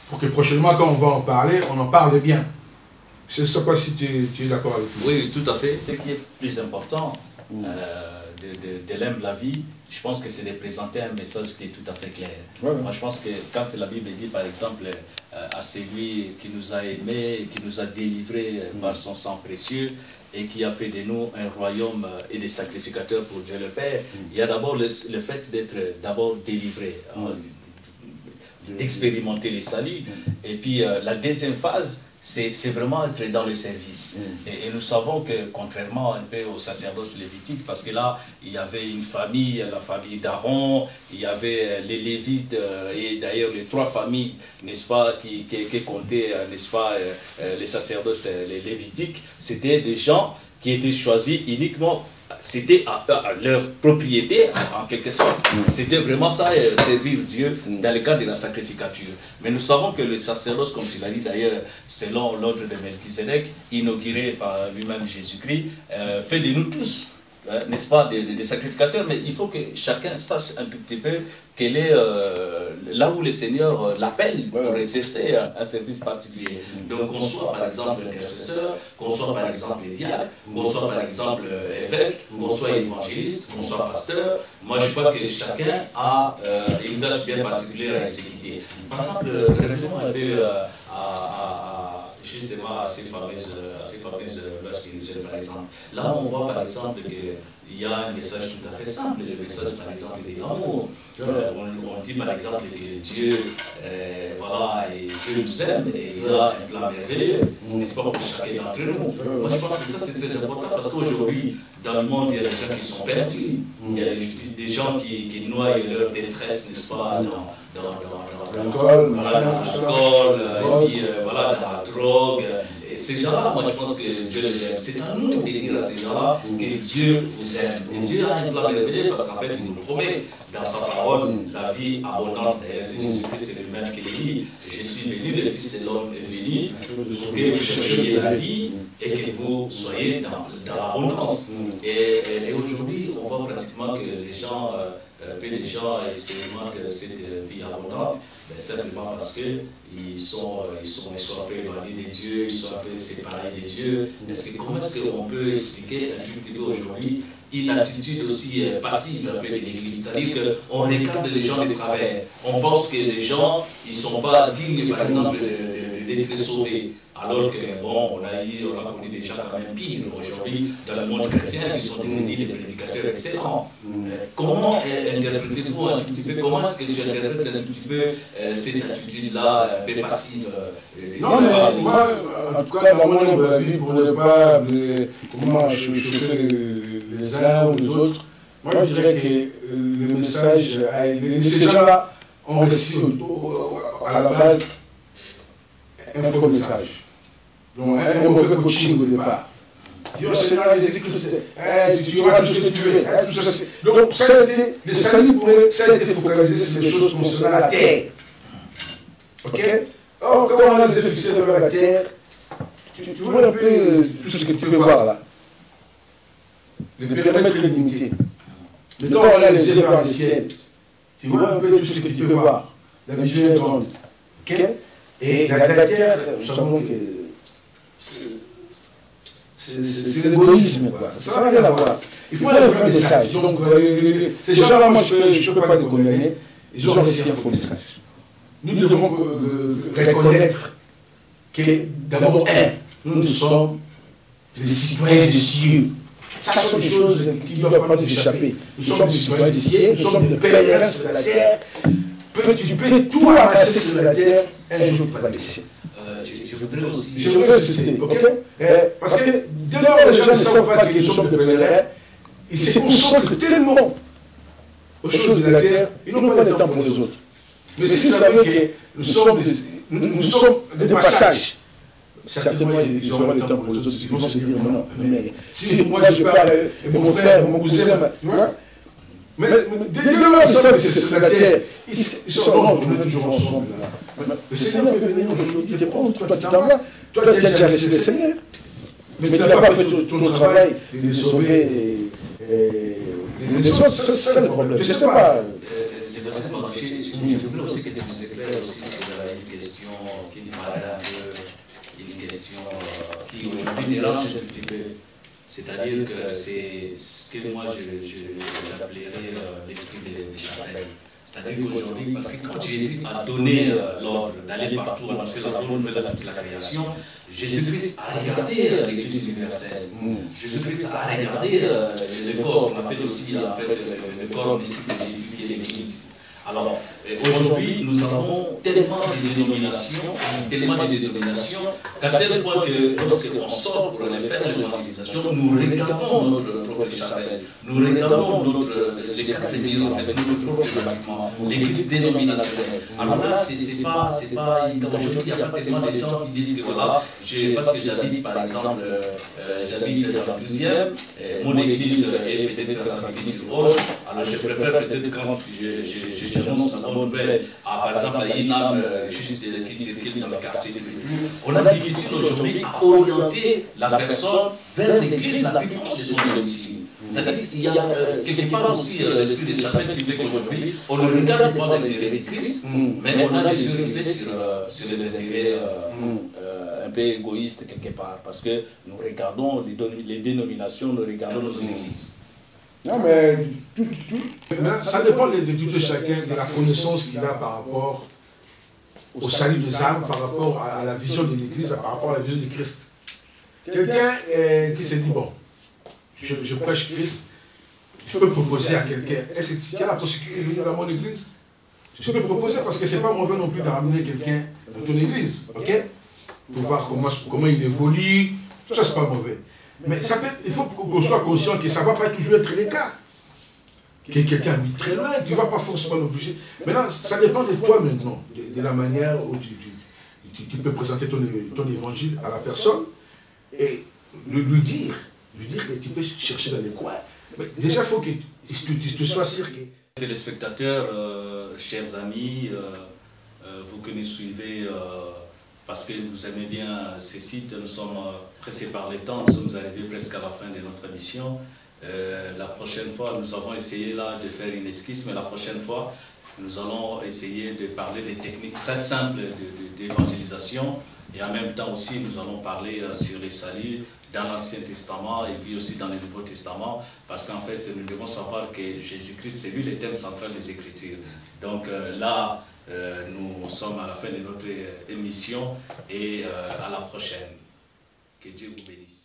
pour que prochainement, quand on va en parler, on en parle bien. Je ne sais pas si tu, tu es d'accord avec moi. Oui, tout à fait. Ce qui est plus important mmh. euh, de, de, de l'aimer la vie, je pense que c'est de présenter un message qui est tout à fait clair. Ouais, ouais. Moi, je pense que quand la Bible dit, par exemple, euh, à celui qui nous a aimés, qui nous a délivrés mmh. par son sang précieux, et qui a fait de nous un royaume et des sacrificateurs pour Dieu le Père, mmh. il y a d'abord le, le fait d'être d'abord délivré, mmh. hein, d'expérimenter les saluts. Mmh. Et puis euh, la deuxième phase, c'est vraiment être dans le service. Mm. Et, et nous savons que, contrairement un peu au sacerdoce lévitique, parce que là, il y avait une famille, la famille d'Aaron, il y avait les Lévites, euh, et d'ailleurs les trois familles, n'est-ce pas, qui, qui, qui comptaient, euh, n'est-ce pas, euh, euh, les sacerdoces euh, les lévitiques, c'était des gens qui étaient choisis uniquement. C'était à, à leur propriété, en, en quelque sorte. Mm. C'était vraiment ça, euh, servir Dieu mm. dans le cadre de la sacrificature. Mais nous savons que le sacerdoce, comme tu l'as dit d'ailleurs, selon l'ordre de Melchizedek, inauguré par lui-même Jésus-Christ, euh, fait de nous tous, euh, n'est-ce pas, des, des sacrificateurs. Mais il faut que chacun sache un tout petit peu quel est euh, là où le Seigneur euh, l'appelle ouais, pour ouais. exercer un, un service particulier. Donc, qu'on soit par exemple intercesseur, qu'on soit par exemple diacre, qu'on soit par exemple évêque, qu'on soit évangéliste, qu'on soit pasteur, moi je crois que chacun a euh, une tâche bien particulière à exécuter. Par exemple, revenons un peu euh, à, à, justement à ces fameuses, à ces fameuses lois spirituelles par exemple. Là on voit par exemple qu'il y a un message tout à fait simple, le message par exemple de l'amour. Euh, on, on dit par exemple que Dieu, euh, voilà, et Dieu nous aime et il a un plan merveilleux, n'est-ce pas, pour chacun d'entre nous. Moi je pense que ça c'est très important parce qu'aujourd'hui, dans le monde, il y a des gens qui sont perdus, il y a des, des gens qui, qui noient leur détresse, n'est-ce pas, dans, dans, dans, dans l'alcool, dans, et puis, euh, voilà, dans la drogue. Ces gens-là, moi je pense que Dieu les aime. C'est à nous de dire à ces gens-là que Dieu vous aime. Et Dieu a un plan merveilleux parce qu'en fait, il nous promet dans sa parole la vie abondante. C'est lui-même qui le dit. Je suis venu, le Fils de l'homme est venu, pour que vous cherchiez la vie et que vous soyez dans, dans l'abondance. Et, et aujourd'hui, on voit pratiquement que les gens, euh, peu de gens expérimentent cette vie abondante, mais simplement parce qu'ils sont, ils sont, ils sont un peu éloignés de Dieu, ils sont un peu séparés de Dieu. Parce que comment est-ce qu'on peut expliquer un tout petit peu aujourd'hui une attitude aussi passive un peu de l'Église? C'est-à-dire qu'on regarde les gens de travers. On pense que les gens, ils ne sont pas dignes, par exemple, d'être sauvés. Alors que, bon, on a eu, on a connu des gens quand même pires aujourd'hui dans le monde chrétien qui sont devenus des prédicateurs excellents. Euh, comment euh, interprétez-vous un tout petit peu, comment est-ce que tu interprètes un tout petit peu euh, cette attitude-là, un peu passive euh, Non, mais moi, en tout cas, dans mon humble avis, pour ne pas comment chauffer les, les uns ou les autres, moi je dirais que le message, ces gens-là ont réussi à la base un faux message. Donc, un, un mauvais coaching au départ. Le Seigneur Jésus-Christ, hey, tu auras tout ce que tu veux. Hey, tout ça, donc, ça a été, le salut pour eux, ça a été focalisé sur les choses concernant la terre. Ok? Or, quand on a les officiers vers la terre, tu, tu vois un peu tout ce que tu peux voir là. Le périmètre est limité. Mais quand on a les yeux vers le ciel, tu vois un peu tout ce que tu peux voir. La vision est grande. Ok? Et la, la terre, nous savons que c'est l'égoïsme, quoi. Ça n'a rien à voir. Il faut un vrai message. Donc, euh, ces gens-là, moi, je ne peux pas les condamner. Ils ont réussi un faux message. Nous devons reconnaître que, d'abord, un, nous, nous sommes les citoyens des cieux. Ça sont des choses qui ne doivent pas nous échapper. Nous sommes des citoyens des cieux, nous sommes des pèlerins sur la terre. Tu peux tout ramasser sur la terre, un jour tu vas le laisser. Je voudrais aussi... Je voudrais insister, ok? Parce que dès lors les gens ne savent pas que nous sommes des pèlerins, ils se concentrent tellement aux choses de la terre, ils n'ont pas le temps pour les autres. Mais s'ils savaient que nous sommes des, nous, nous sommes des passages, certainement ils auront le temps pour les autres, ils vont se dire, mais non, mais si moi je parle de mon frère, mon cousin, tu vois? Mais dès lors ils savent que c'est la terre, ils sont non, nous toujours ensemble. Le Seigneur peut venir aujourd'hui te prendre, toi tu t'en vas, toi tu as déjà laissé le Seigneur. Mais tu n'as pas fait ton travail de sauver les autres, c'est ça le problème. Je ne sais pas. Le deuxième branché, je voulais aussi que tu nous éclaires aussi sur une question qui nous paraît un peu, une question qui aujourd'hui dérange un petit peu. C'est-à-dire que c'est ce que moi j'appellerais l'esprit de Chapelle. C'est-à-dire qu'aujourd'hui, parce que quand Jésus a donné l'ordre d'aller partout annoncer la bonne nouvelle à toute la création, Jésus-Christ a regardé l'Église universelle. Jésus-Christ a regardé le corps, on appelle aussi en fait le corps mystique de Jésus qui est l'Église. Alors, aujourd'hui, nous avons tellement de dénominations, tellement de dénominations, qu'à tel point que lorsqu'on sort pour aller faire l'évangélisation, nous regardons notre propre chapelle, nous regardons notre, les quatre murs, en fait, notre propre bâtiment, l'église dénominationnelle. Alors là, c'est pas, c'est pas, comme aujourd'hui, il n'y a pas tellement de gens qui disent que voilà, je, parce que j'habite par exemple, euh, j'habite dans le douzième, mon église est peut-être à Saint-Denis-sur-Orge, alors je préfère peut-être quand je j'annonce la bonne nouvelle à, par exemple, à une âme juste qui circule dans le quartier de Béni. On a difficile aujourd'hui à orienter la personne vers l'église la plus proche de son domicile. C'est-à-dire qu'il y a quelque part aussi l'esprit de Chapelle qui fait qu'aujourd'hui, on ne regarde pas l'intérêt de Christ, mais on a les yeux rivés sur les intérêts un peu égoïstes quelque part, parce que nous regardons les dénominations, nous regardons nos églises. Non, mais tout, tout. Maintenant, ça dépend de, de tout de chacun, de la connaissance qu'il a par rapport au salut des âmes, par rapport à, à la vision de l'Église, par rapport à la vision de Christ. Quelqu'un euh, qui se dit, bon, je, je prêche Christ, je peux proposer à quelqu'un, est-ce que tu as la possibilité de venir dans mon Église? Je peux proposer parce que ce n'est pas mauvais non plus de ramener quelqu'un dans ton Église, ok? Pour voir comment, comment il évolue, ça c'est pas mauvais. Mais ça peut, il faut qu'on soit conscient que ça ne va pas toujours être le cas. Que quelqu'un habite très loin, tu ne vas pas forcément l'obliger. Maintenant, ça dépend de toi maintenant, de, de la manière où tu, tu, tu peux présenter ton, ton évangile à la personne et lui, lui dire, lui dire que tu peux chercher dans les coins. Mais déjà, il faut que tu, tu, tu sois sûr que... Téléspectateurs, euh, chers amis, euh, euh, vous que nous suivez... Euh, parce que vous aimez bien ces sites, nous sommes pressés par le temps, nous sommes arrivés presque à la fin de notre émission. Euh, la prochaine fois, nous avons essayé là de faire une esquisse, mais la prochaine fois, nous allons essayer de parler des techniques très simples d'évangélisation et en même temps aussi, nous allons parler euh, sur les saluts dans l'Ancien Testament et puis aussi dans le Nouveau Testament, parce qu'en fait, nous devons savoir que Jésus-Christ, c'est lui le thème central des Écritures. Donc euh, là, Euh, nous sommes à la fin de notre émission et euh, à la prochaine. Que Dieu vous bénisse.